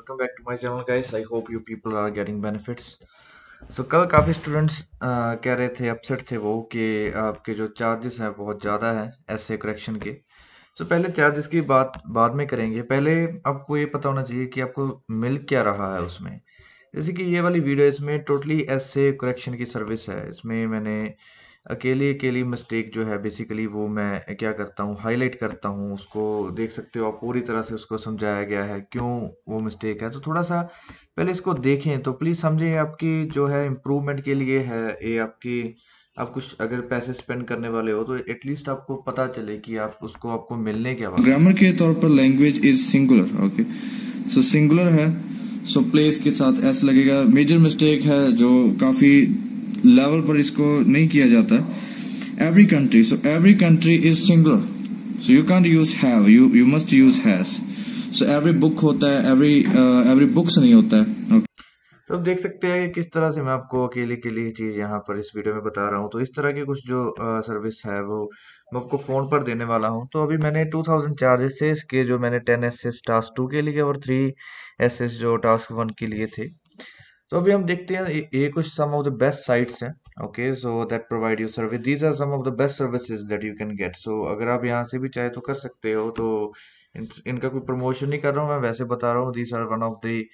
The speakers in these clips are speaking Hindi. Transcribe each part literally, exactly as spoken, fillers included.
welcome back to my channel guys. I hope you people are getting benefits. So कल काफ़ी स्टूडेंट्स कह रहे थे, अपसेट थे वो कि आपके जो चार्जेस हैं बहुत ज़्यादा हैं ऐसे करेक्शन के। सो so, पहले चार्जेस की बात बाद में करेंगे। पहले आपको ये पता होना चाहिए कि आपको मिल क्या रहा है उसमें। जैसे कि ये वाली वीडियो इसमें टोटली ऐसे करेक्शन की सर्विस है। इसमें मैंने अकेली अकेली मिस्टेक जो है बेसिकली वो मैं क्या करता हूँ, हाईलाइट करता हूँ उसको। देख सकते हो आप, पूरी तरह से उसको समझाया गया है क्यों वो मिस्टेक है। तो थोड़ा सा पहले इसको देखें तो प्लीज़ समझें, आपकी जो है इम्प्रूवमेंट के लिए है ये। आपकी आप कुछ अगर पैसे स्पेंड करने वाले हो तो एटलीस्ट आपको पता चले कि आप उसको आपको मिलने क्या वाला। ग्रामर के तौर पर language is singular. Okay, so singular है, सो so प्लेस के साथ एस लगेगा। मेजर मिस्टेक है जो काफी लेवल पर इसको नहीं किया जाता। Every country, so every country is singular, so you can't use have, you you must use has. So every book होता है, एवरी एवरी बुक्स नहीं होता है। okay. तो अब देख सकते हैं कि किस तरह से मैं आपको अकेले के लिए चीज़ यहाँ पर इस वीडियो में बता रहा हूँ। तो इस तरह की कुछ जो सर्विस है वो मैं आपको फ़ोन पर देने वाला हूँ। तो अभी मैंने टू थाउजेंड चार्जेस से इसके जो मैंने ten S S task two के लिए और थ्री एस एस जो टास्क वन के लिए थे। तो अभी हम देखते हैं ये, ये कुछ some of the best sites हैं। Okay, so that provide you service, these are some of the best services that you can get. So अगर आप यहाँ से भी चाहे तो कर सकते हो। तो इन, इनका कोई प्रमोशन नहीं कर रहा हूँ, मैं वैसे बता रहा हूँ। These are one of the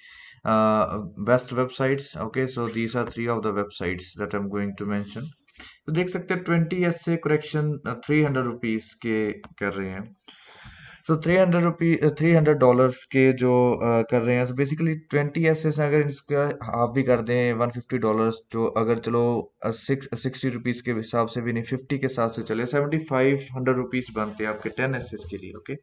best websites. Okay, so these are three of the websites that I am going to mention. तो देख सकते हैं ट्वेंटी एस से करेक्शन थ्री हंड्रेड रुपीज के कर रहे हैं। तो three hundred rupee three hundred dollars के जो uh, कर रहे हैं। तो बेसिकली ट्वेंटी एस एस अगर इसका हाफ भी कर दें वन फिफ्टी डॉलर्स, जो अगर चलो सिक्स सिक्सटी रुपीज के हिसाब से भी नहीं, फिफ्टी के साथ से चले सेवेंटी फाइव हंड्रेड रुपीज बनते हैं आपके टेन एस एस के लिए। ओके,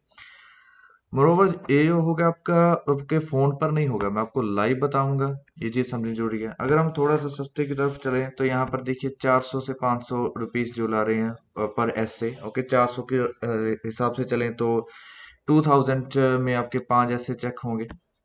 मोरोवर ये जो होगा आपका आपके फोन पर नहीं होगा, मैं आपको लाइव बताऊंगा। ये चीज समझनी जरूरी है। अगर हम थोड़ा सा सस्ते की तरफ चलें तो यहाँ पर देखिए चार सौ से पाँच सौ रुपीज जो ला रहे हैं पर एस से। ओके, चार सौ के अ, हिसाब से चलें तो टू थाउजेंड में आपके पांच ऐसे चेक होंगे।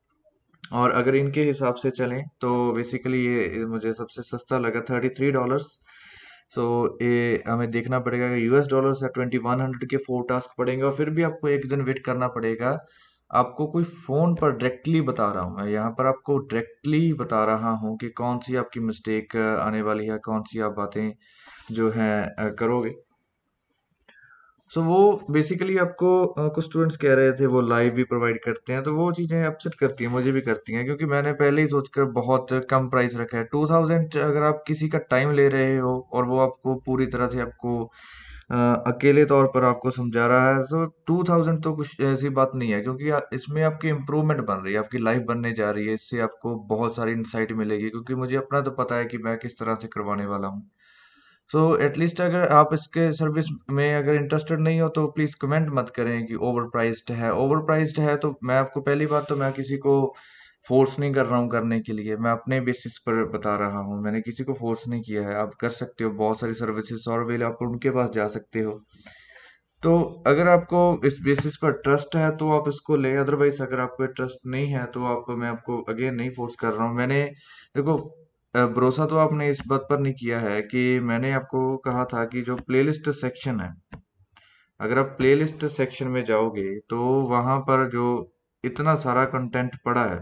और अगर इनके हिसाब से चलें तो बेसिकली ये मुझे सबसे सस्ता लगा थर्टी थ्री डॉलर्स। सो ये हमें देखना पड़ेगा कि यूएस डॉलर से ट्वेंटी वन हंड्रेड के फोर टास्क पड़ेंगे और फिर भी आपको एक दिन वेट करना पड़ेगा। आपको कोई फोन पर डायरेक्टली बता रहा हूँ मैं, यहाँ पर आपको डायरेक्टली बता रहा हूँ कि कौन सी आपकी मिस्टेक आने वाली है, कौन सी आप बातें जो है करोगे। सो so, वो बेसिकली आपको अ, कुछ स्टूडेंट्स कह रहे थे वो लाइव भी प्रोवाइड करते हैं। तो वो चीज़ें अपसेट करती हैं, मुझे भी करती हैं, क्योंकि मैंने पहले ही सोचकर बहुत कम प्राइस रखा है। टू थाउजेंड अगर आप किसी का टाइम ले रहे हो और वो आपको पूरी तरह से आपको अ, अकेले तौर पर आपको समझा रहा है, तो टू थाउजेंड तो कुछ ऐसी बात नहीं है, क्योंकि आ, इसमें आपकी इम्प्रूवमेंट बन रही है, आपकी लाइफ बनने जा रही है। इससे आपको बहुत सारी इंसाइट मिलेगी, क्योंकि मुझे अपना तो पता है कि मैं किस तरह से करवाने वाला हूँ। सो एटलीस्ट अगर आप इसके सर्विस में अगर इंटरेस्टेड नहीं हो तो प्लीज कमेंट मत करें कि ओवर प्राइस्ड है। ओवर प्राइस्ड है तो मैं आपको पहली बात तो मैं किसी को फोर्स नहीं कर रहा हूँ करने के लिए, मैं अपने बेसिस पर बता रहा हूँ। मैंने किसी को फोर्स नहीं किया है। आप कर सकते हो, बहुत सारी सर्विसेज और अवेलेबल, आप उनके पास जा सकते हो। तो अगर आपको इस बेसिस पर ट्रस्ट है तो आप इसको लें, अदरवाइज अगर आपको ट्रस्ट नहीं है तो आप, मैं आपको अगेन नहीं फोर्स कर रहा हूँ। मैंने देखो अ, भरोसा तो आपने इस बात पर नहीं किया है कि मैंने आपको कहा था कि जो प्लेलिस्ट सेक्शन है, अगर आप प्लेलिस्ट सेक्शन में जाओगे तो वहां पर जो इतना सारा कंटेंट पड़ा है,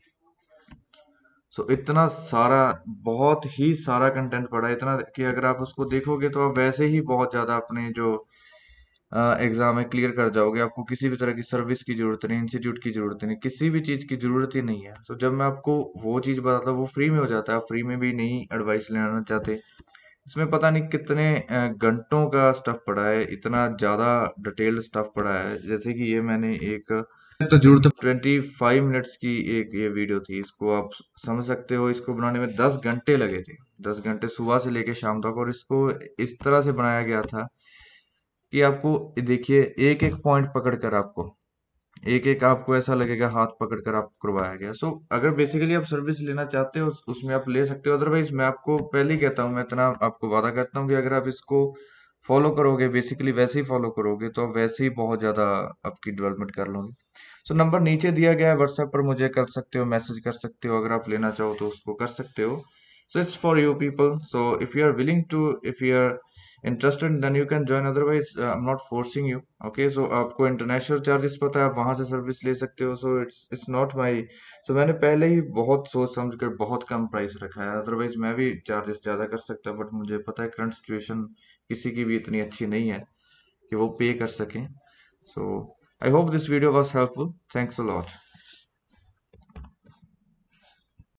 सो इतना सारा, बहुत ही सारा कंटेंट पड़ा है, इतना कि अगर आप उसको देखोगे तो आप वैसे ही बहुत ज्यादा अपने जो एग्जाम में क्लियर कर जाओगे। आपको किसी भी तरह की सर्विस की जरूरत नहीं, इंस्टीट्यूट की जरूरत नहीं, किसी भी चीज की जरूरत ही नहीं है। तो जब मैं आपको वो चीज बताता हूँ वो फ्री में हो जाता है, आप फ्री में भी नहीं एडवाइस लेना चाहते। इसमें पता नहीं कितने अ, घंटों का स्टफ पड़ा है, इतना ज्यादा डिटेल्ड स्टफ पड़ा है। जैसे कि ये मैंने एक तो जरूरत ट्वेंटी फाइव मिनट्स की एक ये वीडियो थी, इसको आप समझ सकते हो। इसको बनाने में दस घंटे लगे थे, दस घंटे सुबह से लेके शाम तक। और इसको इस तरह से बनाया गया था कि आपको देखिए एक एक पॉइंट पकड़कर आपको एक एक आपको ऐसा लगेगा हाथ पकड़कर आपको करवाया गया। सो अगर बेसिकली आप सर्विस लेना चाहते हो उस- उसमें आप ले सकते हो। अदरवाइज मैं आपको पहले ही कहता हूँ, मैं इतना आपको वादा करता हूँ कि अगर आप इसको फॉलो करोगे, बेसिकली वैसे ही फॉलो करोगे, तो आप वैसे ही बहुत ज्यादा आपकी डेवलपमेंट कर लोगे। सो नंबर नीचे दिया गया है, व्हाट्सएप पर मुझे कर सकते हो, मैसेज कर सकते हो। अगर आप लेना चाहो तो उसको कर सकते हो। So it's for you people. So if you are willing to if you are interested then you can join, otherwise I am not forcing you. Okay, so आपको इंटरनेशनल चार्जेस पता है, आप वहां से सर्विस ले सकते हो, so it's it's not my. So मैंने पहले ही बहुत सोच समझ कर बहुत कम प्राइस रखा है, अदरवाइज मैं भी चार्जेस ज्यादा कर सकता, बट मुझे पता है करंट सिचुएशन किसी की भी इतनी अच्छी नहीं है कि वो पे कर सकें। So I hope this video was helpful, thanks a lot.